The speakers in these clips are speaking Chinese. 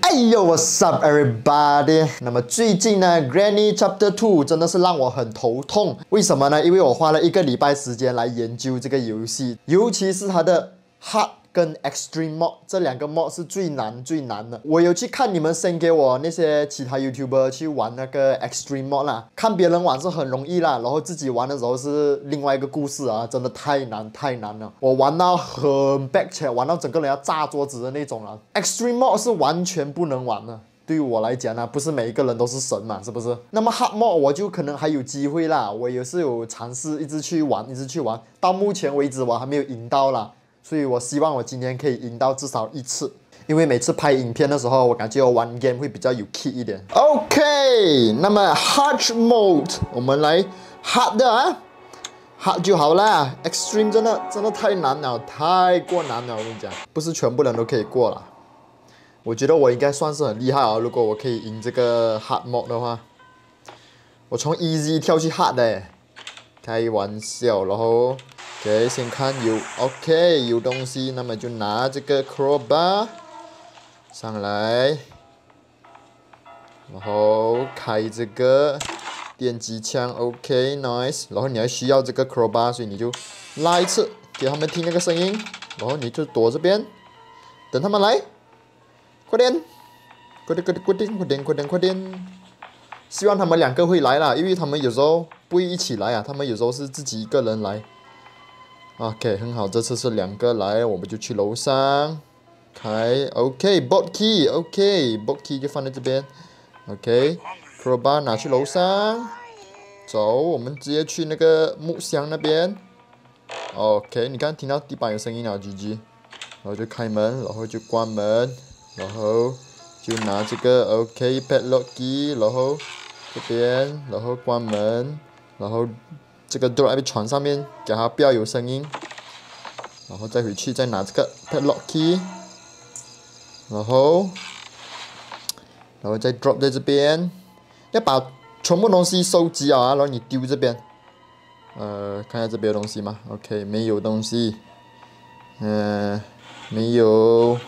哎呦 ，What's up, everybody？ 那么最近呢 ，Granny Chapter 2真的是让我很头痛。为什么呢？因为我花了1个礼拜时间来研究这个游戏，尤其是它的 Hard 跟 Extreme Mod 这2个 mod 是最难的。我有去看你们send给我那些其他 YouTuber 去玩那个 Extreme Mod 啦，看别人玩是很容易啦，然后自己玩的时候是另外一个故事啊，真的太难了。我玩到很 back 玩到整个人要炸桌子的那种了。Extreme Mod 是完全不能玩的。对于我来讲呢，不是每一个人都是神嘛，是不是？那么 Hard Mod 我就可能还有机会啦，我也是有尝试一直去玩，到目前为止我还没有赢到啦。所以我希望我今天可以赢到至少1次，因为每次拍影片的时候，我感觉我玩 game 会比较有 key 一点。OK， 那么 Hard Mode 我们来 Hard 的啊 ，Hard 就好啦。Extreme 真的太难了，太过难了，我跟你讲，不是全部人都可以过啦。我觉得我应该算是很厉害啊，如果我可以赢这个 Hard Mode 的话，我从 Easy 跳去 Hard 的，开玩笑，然后。OK， 先看有东西，那么就拿这个 crowbar 上来，然后开这个电击枪 ，OK nice， 然后你还需要这个 crowbar， 所以你就拉一次，给他们听那个声音，然后你就躲这边，等他们来，快点，希望他们2个会来啦，因为他们有时候不会一起来啊，他们有时候是自己一个人来。OK， 很好，这次是2个来，我们就去楼上开。OK，bot key，OK，bot key 就放在这边。OK，crowbar 拿去楼上，走，我们直接去那个木箱那边。OK， 你看听到地板有声音了 ，GG， 然后就开门，然后就关门，然后就拿这个 OK padlock key， 然后这边，然后关门，然后。这个 drop 在床上面，给它不要有声音，然后再回去再拿这个 padlock key， 然后再 drop 在这边，要把全部东西收集啊，然后你丢这边，看下这边有东西吗 ？OK， 没有东西，没有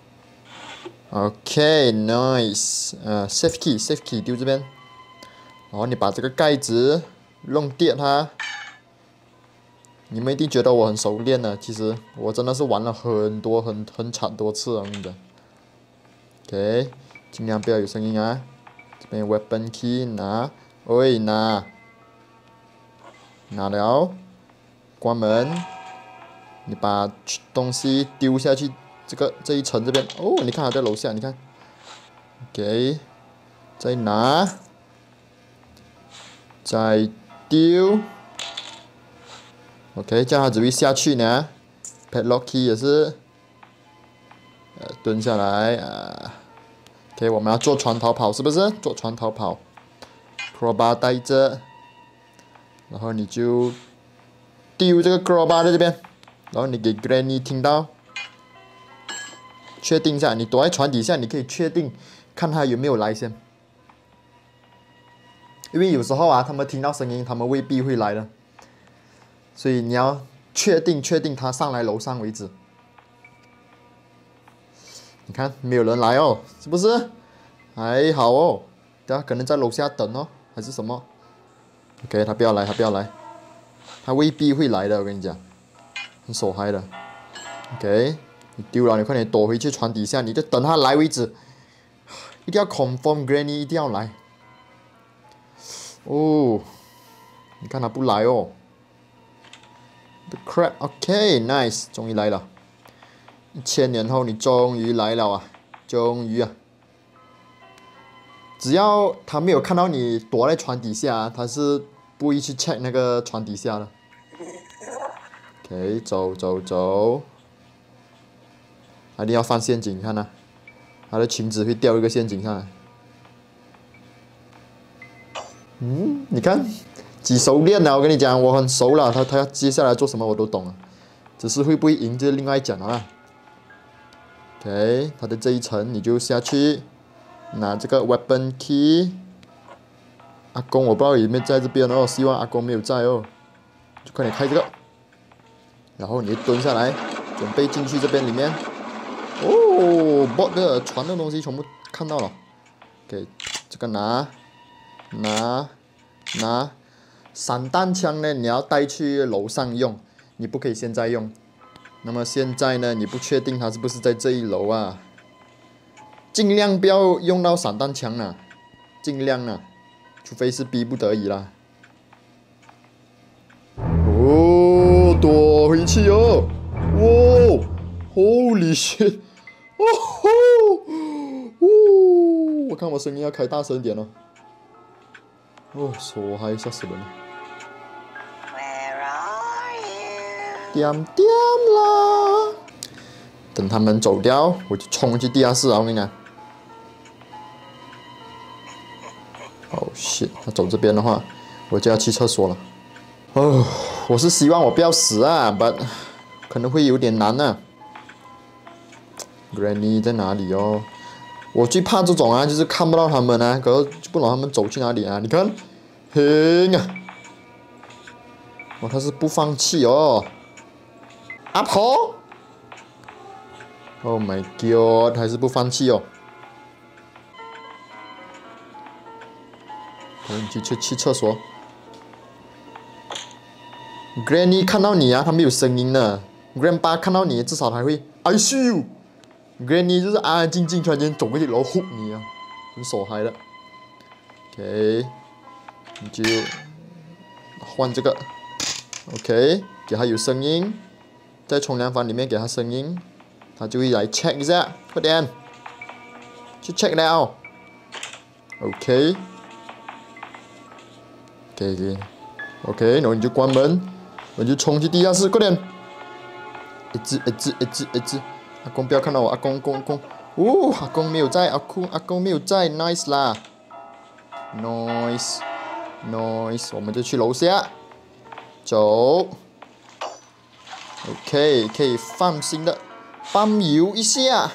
，OK nice，safe key 丢这边，然后你把这个盖子。弄跌它，你们一定觉得我很熟练呢，其实我真的是玩了很惨多次啊，我跟你讲。OK， 尽量不要有声音啊。这边 weapon key 拿了，关门。你把东西丢下去，这一层这边，哦，你看还在楼下，你看。OK， 再拿，再。丢 ，OK， 这样它只会下去呢。padlock key 也是，蹲下来OK， 我们要坐船逃跑，是不是？坐船逃跑 ，crowbar 带着，然后你就丢这个 crowbar 在这边，然后你给 Granny 听到，确定一下，你躲在船底下，你可以确定看他有没有来先。因为有时候啊，他们听到声音，他们未必会来的，所以你要确定他上来楼上为止。你看没有人来哦，是不是？还好哦，他可能在楼下等哦，还是什么 ？OK， 他不要来，他未必会来的，我跟你讲，很手嗨的。OK， 你丢了，你快点躲回去船底下，你就等他来为止，一定要 confirm Granny 一定要来。哦，你看他不来哦。The crap，OK， nice， 终于来了。1000年后你终于来了啊！终于啊！只要他没有看到你躲在船底下，他是不会去 check 那个船底下的。OK， 走，他一定要放陷阱，看啊，他的裙子会掉一个陷阱上来。你看，几熟练了，我跟你讲，我很熟了。他要接下来做什么我都懂了，只是会不会赢就是另外讲了。OK， 他的这一层你就下去，拿这个 weapon key。阿公我不知道有没有在这边哦，希望阿公没有在哦。就快点开这个，然后你蹲下来，准备进去这边里面。 哦，bot 的传的东西全部看到了。给这个拿。散弹枪呢，你要带去楼上用，你不可以现在用。那么现在呢，你不确定它是不是在这一楼啊？尽量不要用到散弹枪啊，尽量啊，除非是逼不得已啦。哦，躲回去哦！哇 ，Holy shit！ 哦吼！哦，我看我声音要开大声一点哦。哦，手嗨，吓死人了！点点啦！等他们走掉，我就冲去地下室啊！我跟你讲。哦 shit！ 他走这边的话，我就要去厕所了。哦，我是希望我不要死啊 ，but 可能会有点难啊。Granny 在哪里哦？我最怕这种啊，就是看不到他们啊，可是不懂他们走去哪里啊？你看，嘿啊！哇，他是不放弃哦。阿婆 ！Oh my god， 还是不放弃哦。你去厕所。Granny 看到你啊，他没有声音的。Grandpa 看到你，至少还会 I see you。Granny 就是安安静静，突然间走过去，然后呼你啊，很手嗨的。OK， 你就换这个。OK， 给他有声音，在冲凉房里面给他声音，他就会来 check 一下，快点，去 check 了。OK， OK， 然后你就关门，我就冲去地下室，快点。一只，阿公不要看到我，阿公，哦，阿公没有在，阿公没有在 ，nice 啦 ，nice， 我们就去楼下，走 ，OK， 可以放心的ปั๊油一下，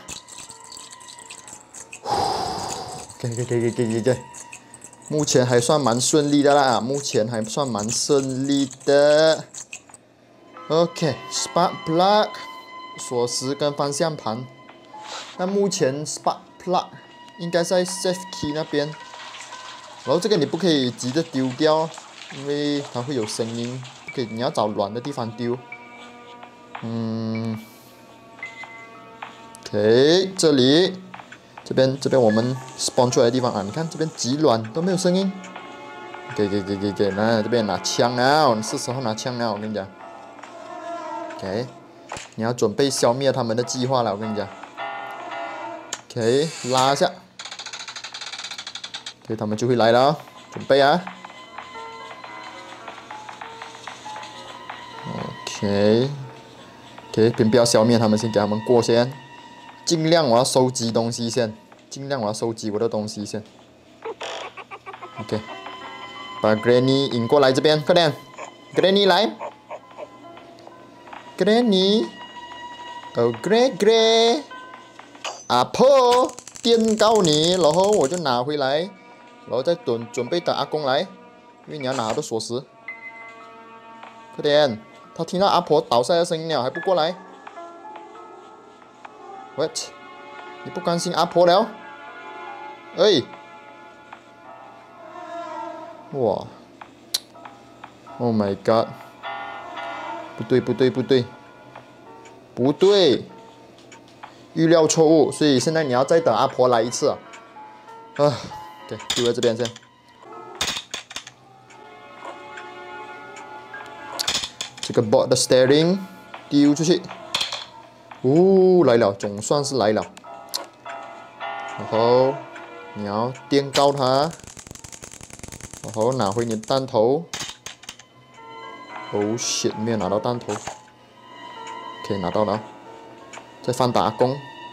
给，目前还算蛮顺利的啦，OK，spark plug， 锁匙跟方向盘。那目前 spark plug 应该在 safe key 那边。然后这个你不可以急着丢掉，因为它会有声音。不可以，你要找软的地方丢。OK， 这里，这边我们 spawn 出来的地方啊，你看这边极软都没有声音。给，那这边拿枪啊，是时候拿枪了，我跟你讲。OK， 你要准备消灭他们的计划了，我跟你讲。OK， 拉一下。OK， 他们就会来了，准备啊。OK， 先不要消灭他们，先给他们过先。尽量我要收集东西先，尽量我要收集我的东西先。OK， 把 Granny 引过来这边，快点 ，Granny 来。Granny， 哦 Gray， 阿婆电到你，然后我就拿回来，然后再准备等阿公来，因为你要拿的锁匙。快点，他听到阿婆倒下的声音了，还不过来 ？What？ 你不关心阿婆了？哎，哇 ！Oh my god！不对，预料错误，所以现在你要再等阿婆来一次啊。对，丢在这边先。这个 bot 的 steering 丢出去。哦，来了，总算是来了。然后你要垫高它，然后拿回你的弹头。Oh shit， 没有拿到弹头。OK， 拿到了。再放打阿公。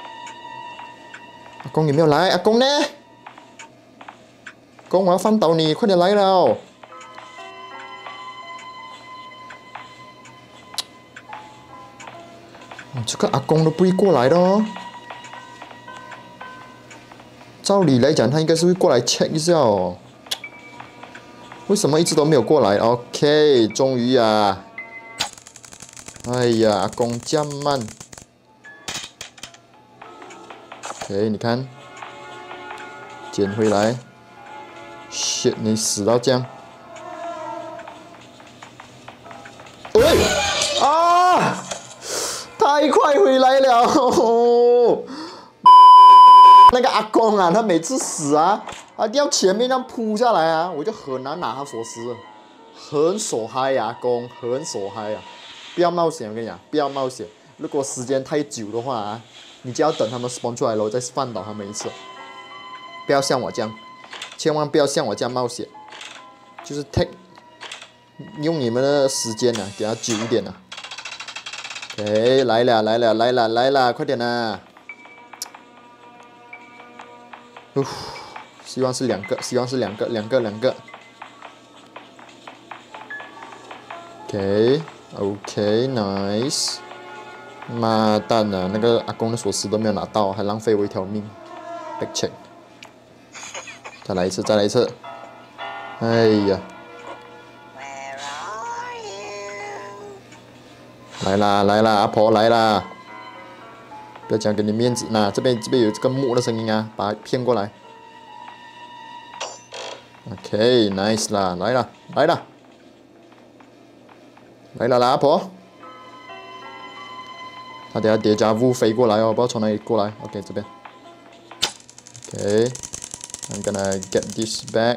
阿公有没有来？阿公呢？公，我要放倒你，快点来了！这个阿公都不会过来的哦。照理来讲，他应该是会过来 check 一下哦。为什么一直都没有过来 ？OK， 终于啊！哎呀，阿公这样慢。 OK， 你看，捡回来。shit， 你死到这样。喂！啊！太快回来了！那个阿公啊，他每次死啊，他掉前面这样扑下来啊，我就很难拿他锁匙，很手嗨呀，阿公，很手嗨呀！不要冒险，我跟你讲，不要冒险。如果时间太久的话啊，你就要等他们 spawn 出来了，再放倒他们一次。不要像我这样，千万不要像我这样冒险，就是 take 用你们的时间啊，给他久一点啊。OK， 来了，快点啦！希望是两个。OK，nice。妈蛋啊，那个阿公的锁匙都没有拿到，还浪费我一条命。Back check。再来一次。哎呀！来啦，阿婆来啦！不要讲给你面子，那这边有这个木的声音啊，把它骗过来。OK，nice 啦，来啦，阿婆。他等下叠加物飞过来哦，不知道从哪里过来。OK， 这边。OK，I'm gonna get this back。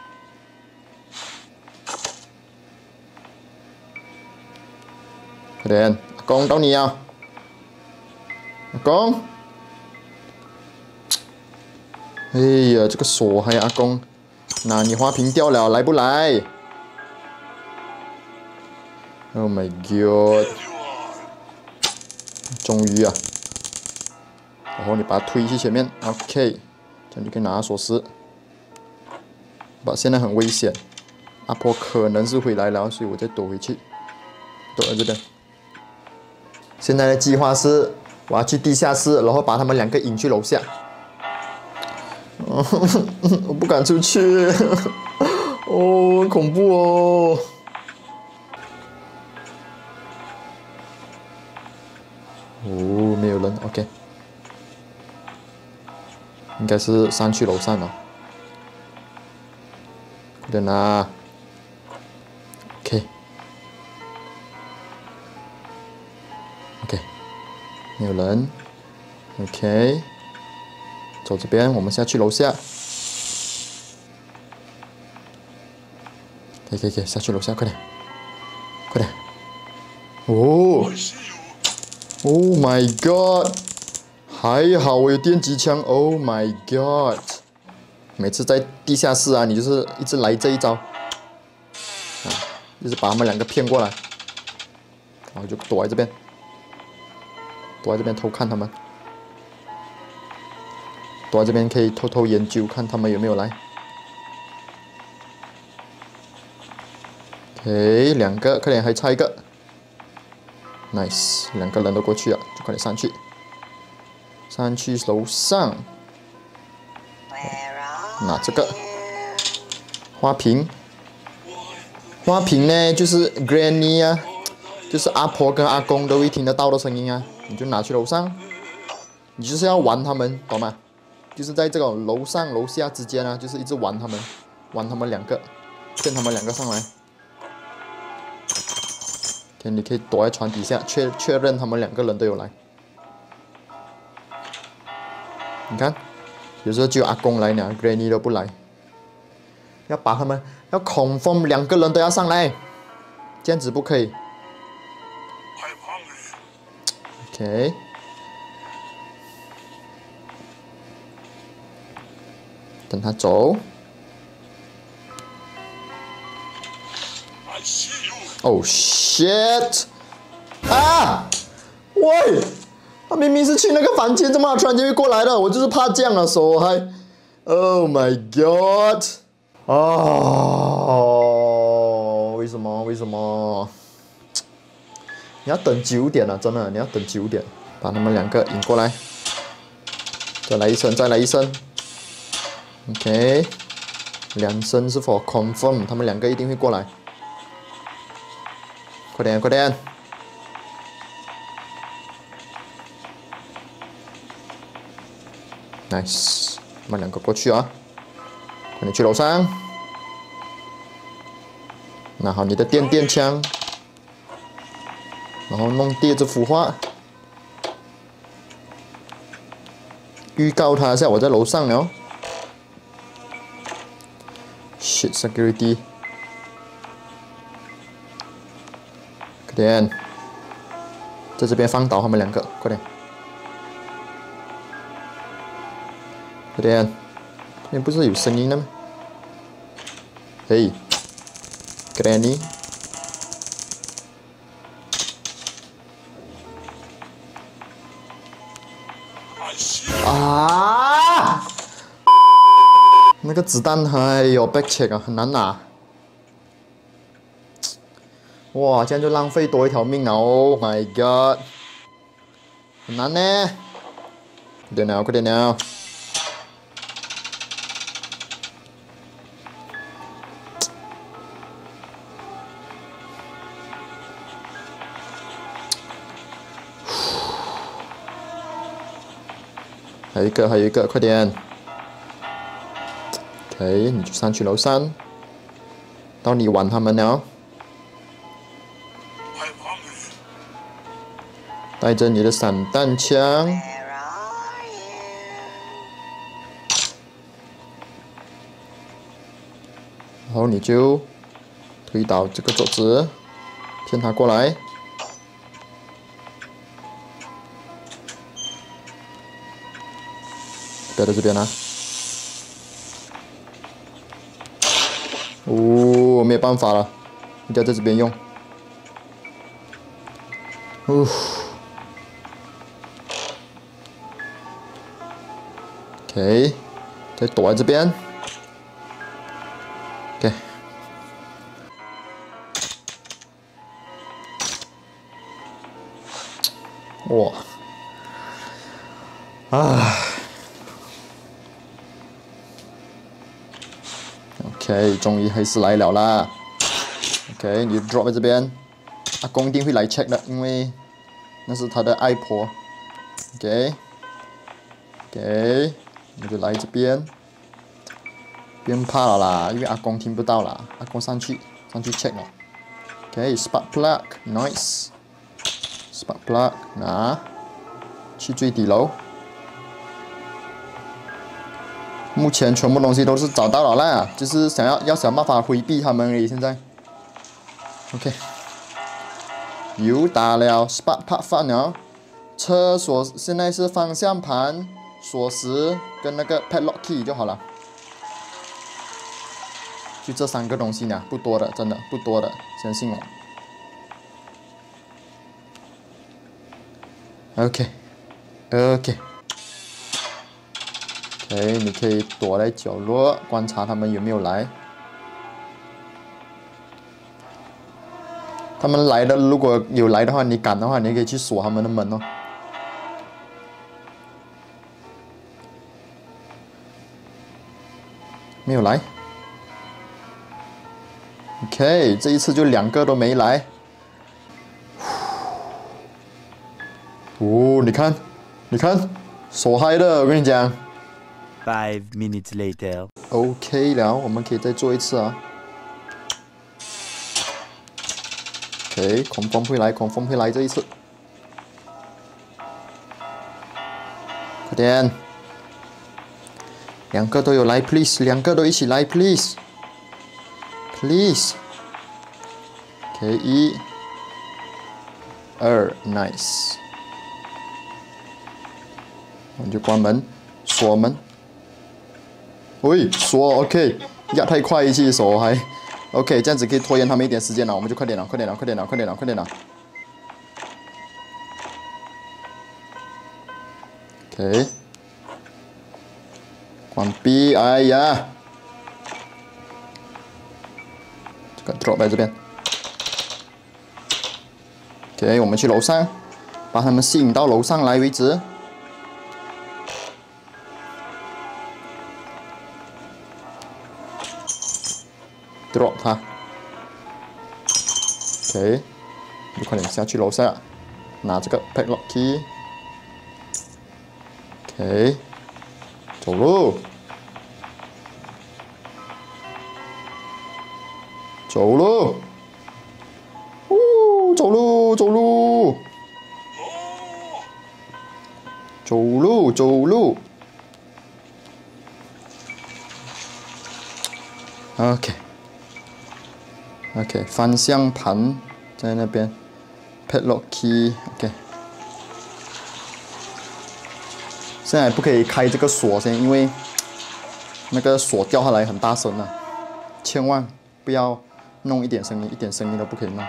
快点，阿公到你啊！阿公。哎呀，这个锁还有阿公，那你花瓶掉了，来不来 ？Oh my god！ 终于啊，然后你把它推去前面 ，OK， 这样就可以拿锁匙。现在很危险，阿婆可能是回来了，所以我再躲回去，躲在这边。现在的计划是，我要去地下室，然后把他们两个引去楼下。我不敢出去，哦，很恐怖哦。哦，没有人 ，OK， 应该是上去楼上了。快点啦 ，OK， 没有人 ，OK， 走这边，我们下去楼下。可以，下去楼下，快点。哦。Oh my god！ 还好我有电击枪。Oh my god！ 每次在地下室啊，你就是一直来这一招，就是把他们两个骗过来，然后就躲在这边偷看他们，躲在这边可以偷偷研究看他们有没有来。OK， 两个，快点，还差一个。Nice， 两个人都过去了，就快点上去楼上，拿这个花瓶呢，就是 Granny 啊，就是阿婆跟阿公都会听得到的声音啊，你就拿去楼上，你就是要玩他们，懂吗？就是在这种楼上楼下之间啊，就是一直玩他们两个，骗他们两个上来。你可以躲在床底下，确认他们两个人都有来。你看，有时候只有阿公来呢 ，Granny 都不来。要把他们要confirm两个人都要上来，这样子不可以。OK。等他走。Oh shit！ 啊！喂，他明明是去那个房间，怎么突然间会过来了？我就是怕这样啊，手还。Oh my god！ 哦，为什么？你要等久点了，真的，你要等久点，把他们两个引过来。再来一声。OK， 2声是否 confirm？ 他们两个一定会过来。快点！ ，nice， 我们2个过去啊，快点去楼上，拿好你的电枪，然后弄第2幅画，预告他一下我在楼上了。Shit security， 快点，在这边放倒他们2个，快点。 快点，那不是有声音的吗？嘿 ，Granny， 啊！那个子弹，哎呦 ，back check 啊，很难拿。哇，这样就浪费多1条命了 ，Oh my god， 很难呢。快点了，快点了。 还有一个，快点 ！OK， 你就上去楼上，到你玩他们了。带着你的散弹枪，然后你就推倒这个桌子，骗他过来。 不要在这边啊！哦，没有办法了，一定要在这边用。OK， 再躲在这边。OK。哇！啊！ OK， 终于还是来了啦。OK， 你 drop 在这边，阿公一定会来 check 的，因为那是他的爱婆。OK， 你就来这边，不用怕了啦，因为阿公听不到啦，阿公上去 check 了。OK，spark plug，nice。spark plug 拿，去最底楼。 目前全部东西都是找到了啦，就是想办法回避他们而已。现在 ，OK， 又打了 ，spark plug 放了，车锁现在是方向盘、锁匙跟那个 padlock key 就好了，就这3个东西呢，不多的，真的不多的，相信我。OK。 OK， 你可以躲在角落观察他们有没有来。他们来的，如果有来的话，你敢的话，你可以去锁他们的门哦。没有来。OK， 这一次就2个都没来。哦，你看，手嗨的，我跟你讲。 5 minutes later. OK 了，我们可以再做一次啊。OK， confirm 会来这一次。快点，2个都有来 ，please， 2个都一起来 ，please。OK， 1、2 ，nice。我们就关门，锁门。 喂，锁 OK， 压太快一些手还 OK， 这样子可以拖延他们一点时间了，我们就快点了。OK， 关闭，哎呀，这个 drop 在这边。OK， 我们去楼上，把他们吸引到楼上来为止。 drop 它 ，OK， 你快点下去楼下，拿这个 padlock key，OK， 走路，走路，走路，走路，走路，走路。OK， 方向盘在那边 ，padlock key，OK。现在不可以开这个锁先，因为那个锁掉下来很大声啊，千万不要弄一点声音，一点声音都不可以弄。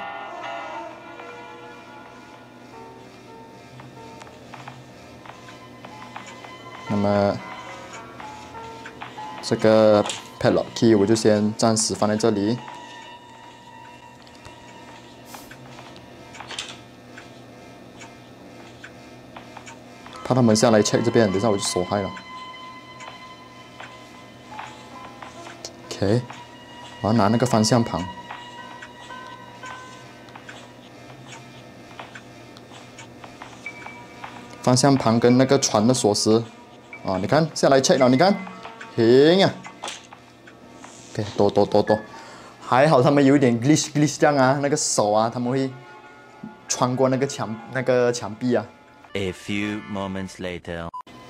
那么这个 padlock key 我就先暂时放在这里。怕他们下来 check 这边，等一下我就手嗨了。OK， 我要拿那个方向盘。方向盘跟那个船的锁匙，啊，你看下来 check 了，你看，行呀。OK， 多，还好他们有一点 glitch 这样啊，那个手啊，他们会穿过那个墙壁啊。 A few moments later.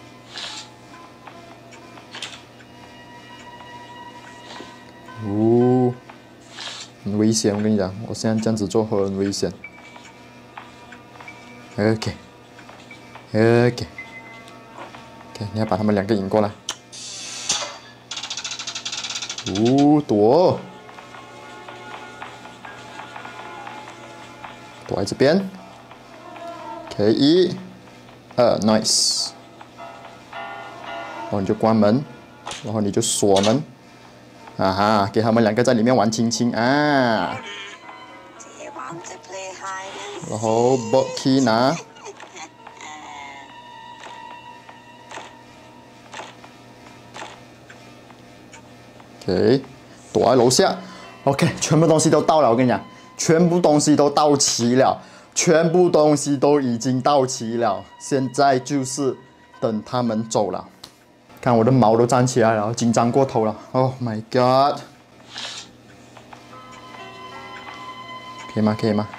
很危险，我跟你讲，我现在这样子做很危险。OK， 你要把他们两个引过来。躲在这边。OK， 1、2 ，nice。然后你就关门，然后你就锁门。啊哈，给他们两个在里面玩亲亲啊。然后 box key 拿。OK， 躲在楼下。OK， 全部东西都到了，我跟你讲，全部东西都到齐了，全部东西都已经到齐了，现在就是等他们走了。看我的毛都站起来了，紧张过头了。Oh my god！ 可以吗？可以吗？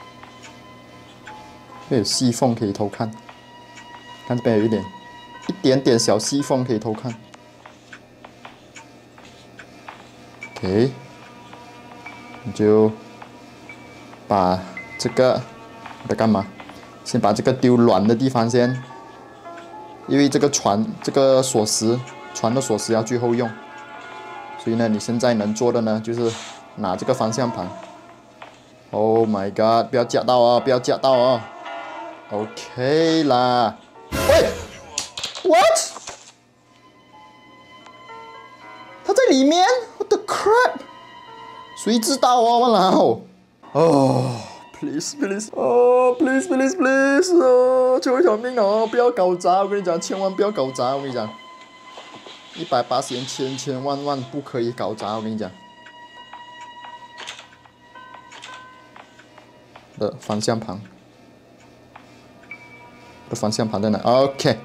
这有细缝可以偷看，看这边有一点点小细缝可以偷看。OK， 你就把这个我在干嘛？先把这个丢软的地方先。因为这个船的锁匙要最后用，所以呢，你现在能做的呢，就是拿这个方向盘。Oh my god！ 不要夹到哦，不要夹到哦。OK 啦。喂 ，What？ 他在里面 ？What the crap？ 谁知道哦，我老。哦。Please， 哦 ，please， 哦，求小命哦，不要搞砸！我跟你讲，千万不要搞砸！我跟你讲，180元千万不可以搞砸！我跟你讲。的方向盘，的方向盘在哪 ？OK，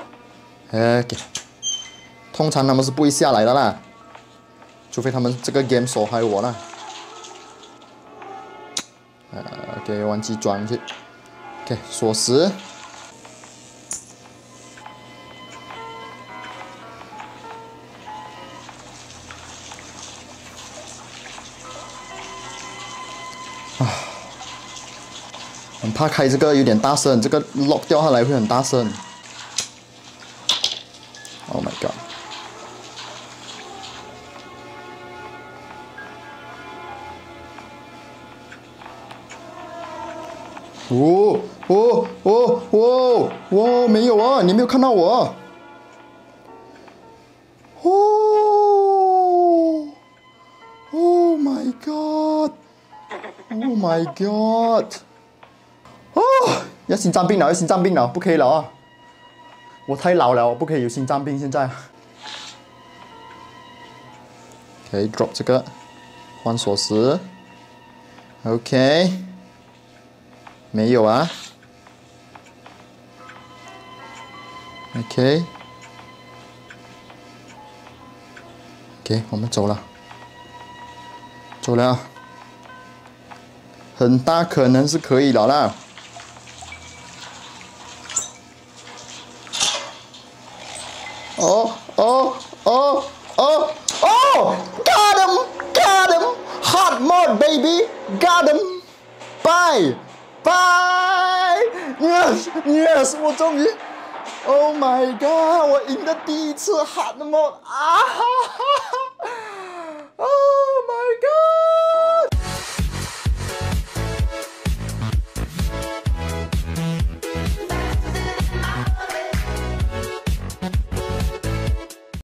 通常他们是不会下来的啦，除非他们这个 game 手害我啦。OK， 忘记装去。OK， 锁匙。很怕开这个有点大声，这个 lock 掉下来会很大声。Oh my god！ 没有啊，你没有看到我。Oh my god！Oh my god！ 要心脏病了，不可以了啊！我太老了，我不可以有心脏病现在。可以 drop 这个，换锁匙。OK， 没有啊。 OK， 我们走了，走了，很大可能是可以了啦。哦哦哦哦哦 ！Got him! Got him! Hard mode, baby! Got him! Bye! Bye! Yes! Yes! 我终于 ！Oh my god！我赢的第一次 Hard mode 啊！哈哈哈